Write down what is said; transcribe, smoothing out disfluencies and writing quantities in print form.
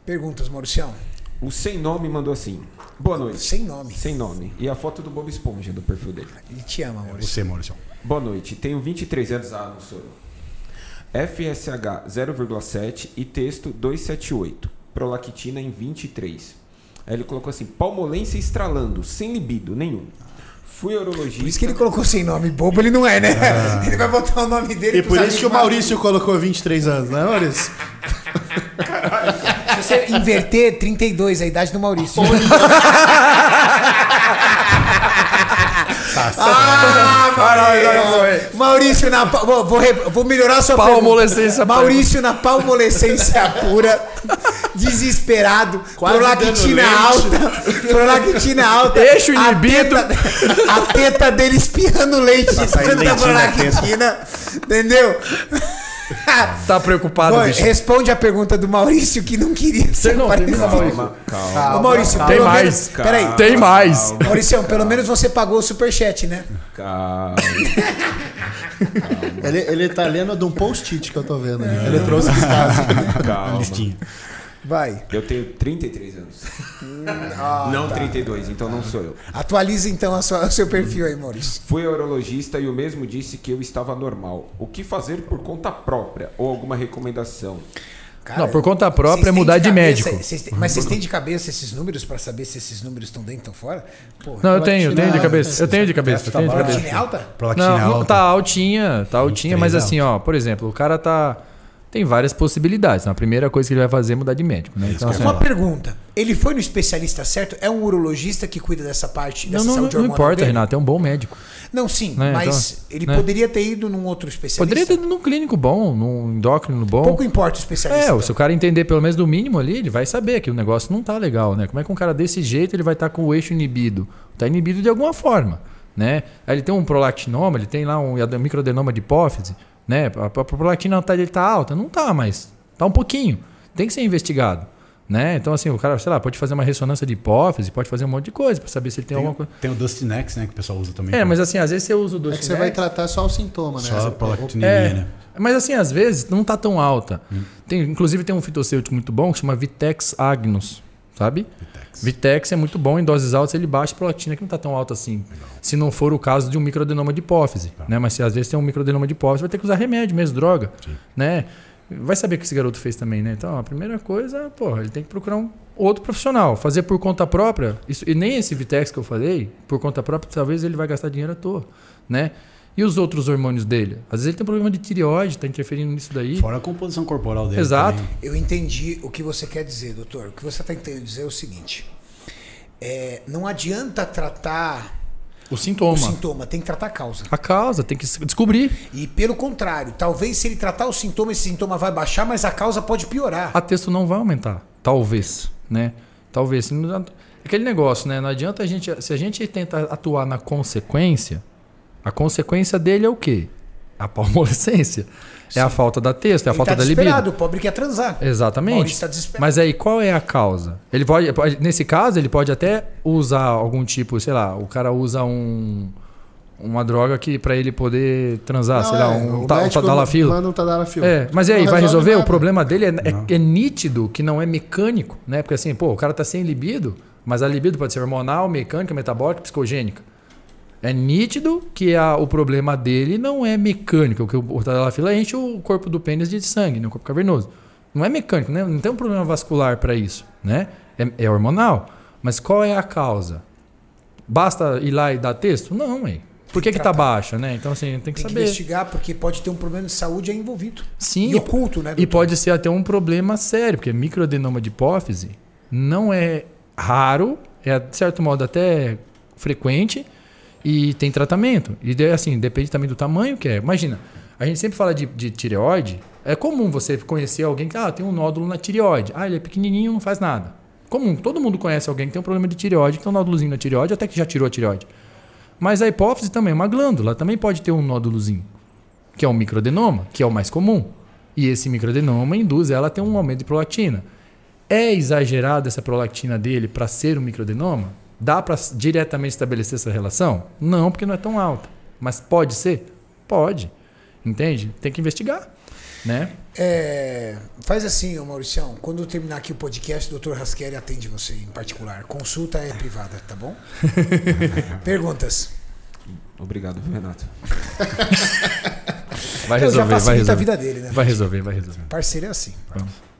Perguntas, Mauricião. O Sem Nome mandou assim. Boa noite. Sem nome. Sem nome. E a foto do Bob Esponja do perfil dele. Ele te ama, Maurício. Você, Maurício. Boa noite. Tenho 23 anos. Ah, não sou eu. FSH 0,7 e texto 278. Prolactina em 23. Aí ele colocou assim: palmolência estralando, sem libido nenhum. Fui urologista. Por isso que ele colocou sem nome. Bobo ele não é, né? Ele vai botar o nome dele. E por isso que o Maurício colocou 23 anos, né, Maurício? Se você inverter, 32, a idade do Maurício. Maurício na vou melhorar a sua palmolescência. Maurício na palmolescência pura, desesperado, prolactina alta, eixo inibido, a teta dele espirrando leite de tanta prolactina, entendeu? Tá preocupado, Bom, bicho. Responde a pergunta do Maurício que não queria ser. Não, Calma. Ô, Maurício, Tem mais. Peraí. Tem mais. Maurício, pelo menos você pagou o superchat, né? Calma. Ele tá lendo de um post-it que eu tô vendo. Ele trouxe de casa. Calma. Listinha. Vai. Eu tenho 33 anos. Não 32, então não sou eu. Atualiza então o seu perfil aí, Maurício. Fui ao urologista e o mesmo disse que eu estava normal. O que fazer por conta própria? Ou alguma recomendação? Cara, Não, por conta própria é mudar de médico. Mas vocês têm de cabeça esses números pra saber se esses números estão dentro ou fora? Porra, Não, eu tenho de cabeça. Eu tenho de cabeça. prolactina é alta? Não, tá altinha, mas assim, ó, por exemplo, o cara tem várias possibilidades. A primeira coisa que ele vai fazer é mudar de médico, né? Então, assim, uma pergunta. Ele foi no especialista certo? É um urologista que cuida dessa parte, dessa saúde hormonal? Não importa, dele? Renato, é um bom médico. Não, sim, Né? mas Então, ele né? poderia ter ido num outro especialista. Poderia ter ido num clínico bom, num endócrino bom. Pouco importa o especialista. Se o cara entender pelo menos do mínimo ali, ele vai saber que o negócio não tá legal, né? Como é que um cara desse jeito ele vai estar com o eixo inibido? Tá inibido de alguma forma, né? Aí ele tem um prolactinoma, ele tem lá um microadenoma de hipófise, né? A prolactina dele tá alta? Não tá, mas tá um pouquinho. Tem que ser investigado, né? Então assim, o cara, sei lá, pode fazer uma ressonância de hipófise, pode fazer um monte de coisa para saber se ele tem alguma coisa. Tem o Dustinex, né, que o pessoal usa também. Mas assim, às vezes você usa o Dustinex. É que você vai tratar só o sintoma, né? Só a prolactinemia, né? Mas assim, às vezes não tá tão alta. Inclusive tem um fitossêutico muito bom que chama Vitex agnus, sabe? Vitex é muito bom em doses altas, ele baixa a prolactina que não tá tão alta assim. Legal. Se não for o caso de um microadenoma de hipófise, né? Mas se às vezes tem um microadenoma de hipófise, vai ter que usar remédio mesmo, droga, né? Vai saber o que esse garoto fez também, né? Então, a primeira coisa, ele tem que procurar um outro profissional. Fazer por conta própria, e nem esse Vitex que eu falei, por conta própria, talvez ele vai gastar dinheiro à toa, né? E os outros hormônios dele? Às vezes ele tem um problema de tireoide, está interferindo nisso daí. Fora a composição corporal dele. Exato. Também. Eu entendi o que você quer dizer, doutor. O que você está tentando dizer é o seguinte. Não adianta tratar o sintoma, tem que tratar a causa. A causa, tem que descobrir. E pelo contrário, talvez se ele tratar o sintoma, esse sintoma vai baixar, mas a causa pode piorar. A texto não vai aumentar, talvez, né? Talvez. Aquele negócio, né? Não adianta a gente, se a gente tenta atuar na consequência, a consequência dele é o quê? A palmolescência. Sim. É a falta da texto, é a falta da libido. O pobre quer transar. Exatamente. Tá desesperado. Mas aí qual é a causa? Ele pode, nesse caso, ele pode até usar algum tipo, sei lá, o cara usa uma droga que para ele poder transar, sei lá, um tadalafilo. Mas e aí, vai resolver? Nada. O problema dele é nítido que não é mecânico, né? Porque assim, o cara tá sem libido, mas a libido pode ser hormonal, mecânica, metabólica, psicogênica. É nítido que o problema dele não é mecânico, porque o tadalafila enche o corpo do pênis de sangue, né? O corpo cavernoso. Não é mecânico, né? Não tem um problema vascular para isso, né? É hormonal. Mas qual é a causa? Basta ir lá e dar texto? Não, hein? Por que tá baixa, né? Então, assim, tem que saber. Investigar, porque pode ter um problema de saúde envolvido. Sim. E oculto, né? Doutor? E pode ser até um problema sério, porque microadenoma de hipófise não é raro, é, de certo modo, até frequente e tem tratamento. E, assim, depende também do tamanho que é. Imagina, a gente sempre fala de tireoide. É comum você conhecer alguém que tem um nódulo na tireoide. Ele é pequenininho, não faz nada. Comum, todo mundo conhece alguém que tem um problema de tireoide, que tem um nódulozinho na tireoide, até que já tirou a tireoide. Mas a hipófise também é uma glândula, também pode ter um nódulozinho, que é um microadenoma, que é o mais comum. E esse microadenoma induz ela a ter um aumento de prolactina. É exagerada essa prolactina dele para ser um microadenoma? Dá para diretamente estabelecer essa relação? Não, porque não é tão alta. Mas pode ser? Pode. Entende? Tem que investigar. né? Faz assim, ô Mauricião, quando eu terminar aqui o podcast, o Dr. Raschieri atende você em particular. Consulta é privada, tá bom? Perguntas. Obrigado, Renato. Vai Eu já resolver, vai facilita resolver. a vida dele, né? Vai resolver. Parceiro é assim. Vamos.